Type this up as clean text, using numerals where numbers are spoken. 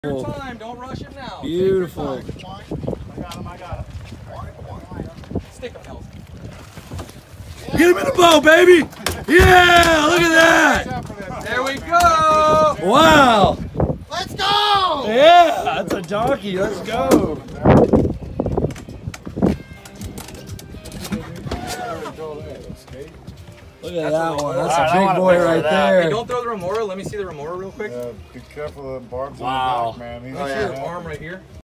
Your time, don't rush it now. Beautiful. I got him. Stick him, Hells. Get him in the bow, baby! Yeah, look at that! There we go! Wow! Let's go! Yeah, that's a donkey. Let's go. Look at that one. That's a big boy right there. Hey, don't throw the remora. Let me see the remora real quick. Be careful of the barbs Wow. on the back, man. Make sure your arm right here.